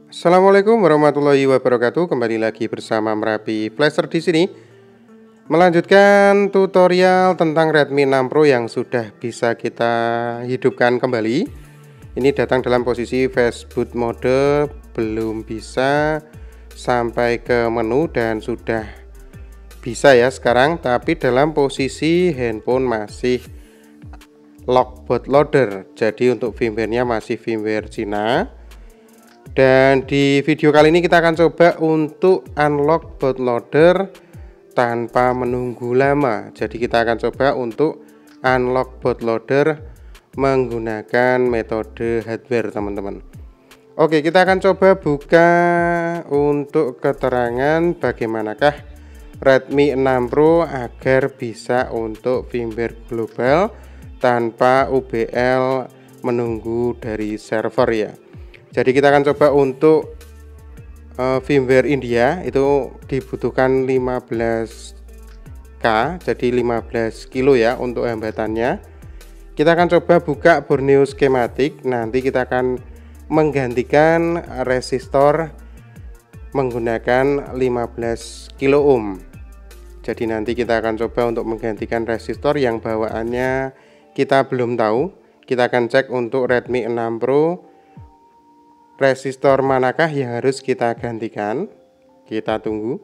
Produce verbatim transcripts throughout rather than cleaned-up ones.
Assalamualaikum warahmatullahi wabarakatuh. Kembali lagi bersama Merapi Flasher di sini. Melanjutkan tutorial tentang Redmi enam Pro yang sudah bisa kita hidupkan kembali. Ini datang dalam posisi fast boot mode, belum bisa sampai ke menu dan sudah bisa ya sekarang, tapi dalam posisi handphone masih lock bootloader. Jadi untuk firmware-nya masih firmware Cina. Dan di video kali ini kita akan coba untuk unlock bootloader tanpa menunggu lama. Jadi kita akan coba untuk unlock bootloader menggunakan metode hardware, teman-teman. Oke, kita akan coba buka untuk keterangan bagaimanakah Redmi enam Pro agar bisa untuk firmware global tanpa U B L menunggu dari server ya. Jadi kita akan coba untuk uh, firmware India itu dibutuhkan lima belas K, jadi lima belas kilo ya untuk hambatannya. Kita akan coba buka Borneo schematic, nanti kita akan menggantikan resistor menggunakan lima belas kilo ohm. Jadi nanti kita akan coba untuk menggantikan resistor yang bawaannya kita belum tahu. Kita akan cek untuk Redmi enam Pro resistor manakah yang harus kita gantikan. Kita tunggu.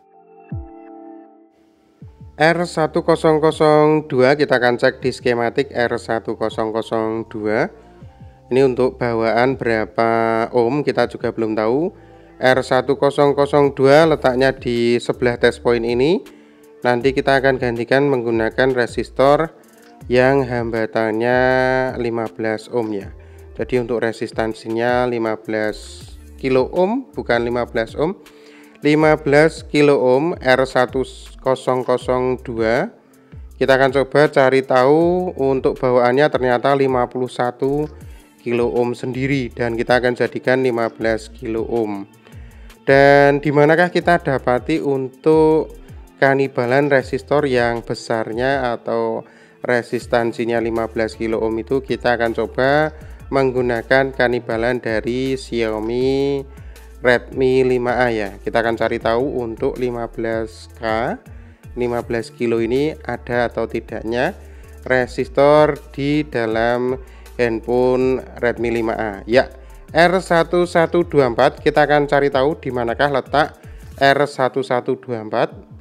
R satu nol nol dua kita akan cek di skematik R satu nol nol dua. Ini untuk bawaan berapa ohm kita juga belum tahu. R satu nol nol dua letaknya di sebelah test point ini. Nanti kita akan gantikan menggunakan resistor yang hambatannya lima belas ohm ya. Jadi untuk resistansinya lima belas kilo ohm, bukan lima belas ohm, lima belas kilo ohm R satu nol nol dua. Kita akan coba cari tahu untuk bawaannya ternyata lima puluh satu kilo ohm sendiri, dan kita akan jadikan lima belas kilo ohm. Dan dimanakah kita dapati untuk kanibalan resistor yang besarnya atau resistansinya lima belas kilo ohm itu? Kita akan coba menggunakan kanibalan dari Xiaomi Redmi lima A ya. Kita akan cari tahu untuk lima belas K, lima belas kilo ini ada atau tidaknya resistor di dalam handphone Redmi lima A. Ya, R satu satu dua empat. Kita akan cari tahu di manakah letak R satu satu dua empat.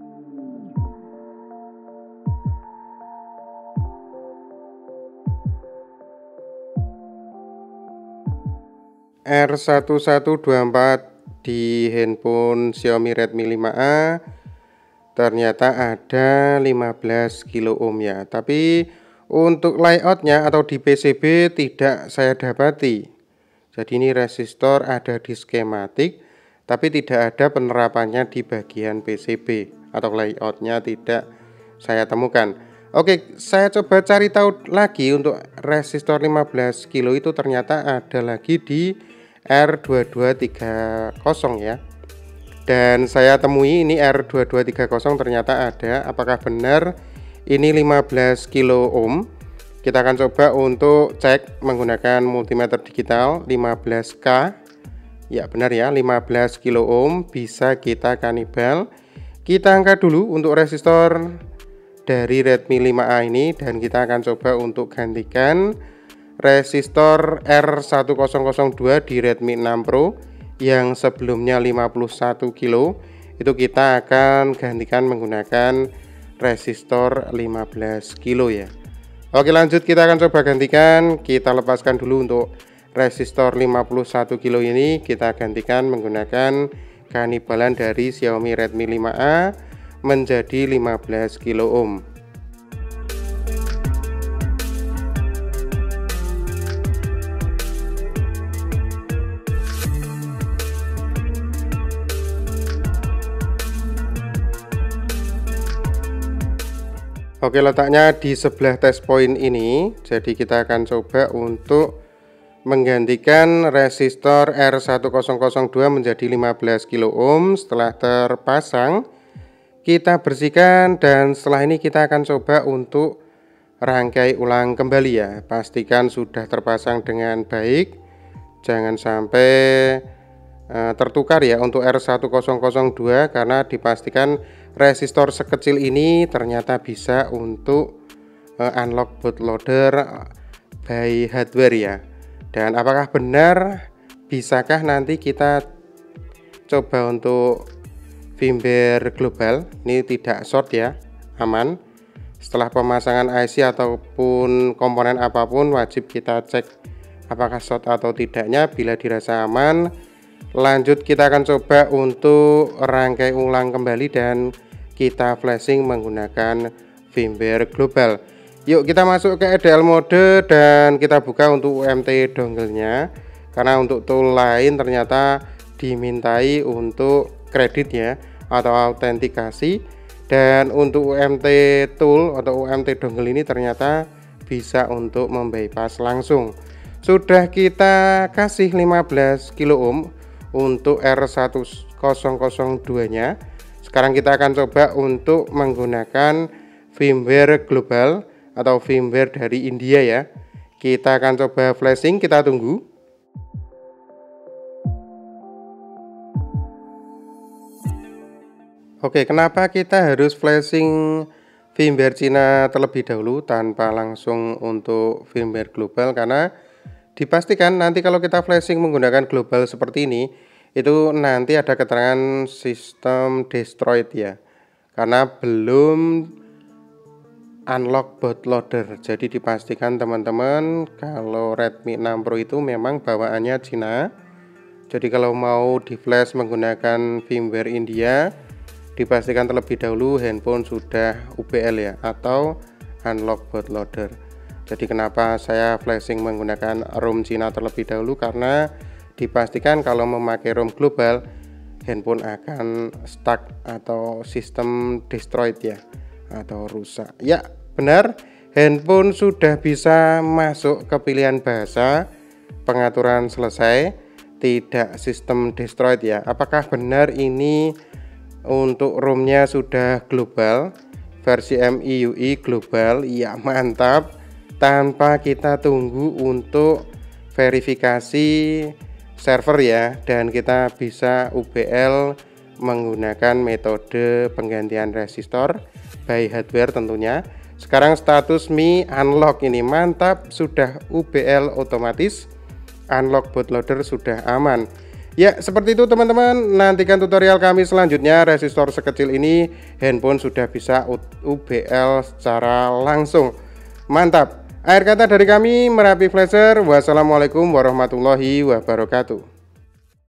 R satu satu dua empat di handphone Xiaomi Redmi lima A ternyata ada lima belas kilo ohm ya, tapi untuk layoutnya atau di P C B tidak saya dapati. Jadi ini resistor ada di skematik, tapi tidak ada penerapannya di bagian P C B atau layoutnya tidak saya temukan. Oke, saya coba cari tahu lagi untuk resistor lima belas kilo itu ternyata ada lagi di R dua dua tiga nol ya. Dan saya temui ini R dua dua tiga nol ternyata ada. Apakah benar ini lima belas kilo ohm? Kita akan coba untuk cek menggunakan multimeter digital lima belas K. Ya benar ya, lima belas kilo ohm bisa kita kanibal. Kita angkat dulu untuk resistor dari Redmi lima A ini, dan kita akan coba untuk gantikan resistor R satu nol nol dua di Redmi enam Pro yang sebelumnya lima puluh satu kilo, itu kita akan gantikan menggunakan resistor lima belas kilo ya. Oke, lanjut kita akan coba gantikan. Kita lepaskan dulu untuk resistor lima puluh satu kilo ini, kita gantikan menggunakan kanibalan dari Xiaomi Redmi lima A menjadi lima belas kilo ohm. Oke, letaknya di sebelah test point ini. Jadi kita akan coba untuk menggantikan resistor R satu nol nol dua menjadi lima belas kilo ohm. Setelah terpasang, kita bersihkan, dan setelah ini kita akan coba untuk rangkai ulang kembali ya. Pastikan sudah terpasang dengan baik, jangan sampai uh, tertukar ya untuk R satu nol nol dua, karena dipastikan resistor sekecil ini ternyata bisa untuk uh, unlock bootloader by hardware ya. Dan apakah benar, bisakah nanti kita coba untuk firmware global ini tidak short ya, aman. Setelah pemasangan I C ataupun komponen apapun wajib kita cek apakah short atau tidaknya. Bila dirasa aman, lanjut kita akan coba untuk rangkai ulang kembali dan kita flashing menggunakan firmware global. Yuk kita masuk ke E D L mode dan kita buka untuk U M T dongle-nya, karena untuk tool lain ternyata dimintai untuk kredit ya atau autentikasi, dan untuk U M T tool atau U M T dongle ini ternyata bisa untuk membypass langsung. Sudah kita kasih lima belas kilo ohm untuk R satu nol nol dua nya. Sekarang kita akan coba untuk menggunakan firmware global atau firmware dari India ya. Kita akan coba flashing, kita tunggu. Oke, kenapa kita harus flashing firmware Cina terlebih dahulu tanpa langsung untuk firmware global? Karena dipastikan nanti kalau kita flashing menggunakan global seperti ini, itu nanti ada keterangan sistem destroyed ya, karena belum unlock bootloader. Jadi dipastikan teman-teman kalau Redmi enam Pro itu memang bawaannya Cina. Jadi kalau mau di flash menggunakan firmware India, dipastikan terlebih dahulu handphone sudah U B L ya atau unlock bootloader. Jadi kenapa saya flashing menggunakan ROM Cina terlebih dahulu, karena dipastikan kalau memakai ROM global handphone akan stuck atau sistem destroyed ya atau rusak. Ya benar, handphone sudah bisa masuk ke pilihan bahasa pengaturan selesai, tidak sistem destroyed ya. Apakah benar ini untuk ROM-nya sudah global, versi M I U I global? Ya mantap, tanpa kita tunggu untuk verifikasi server ya, dan kita bisa U B L menggunakan metode penggantian resistor by hardware tentunya. Sekarang status M I unlock ini mantap, sudah U B L otomatis, unlock bootloader sudah aman. Ya seperti itu teman-teman, nantikan tutorial kami selanjutnya. Resistor sekecil ini handphone sudah bisa U B L secara langsung. Mantap. Akhir kata dari kami Merapi Flasher, wassalamualaikum warahmatullahi wabarakatuh.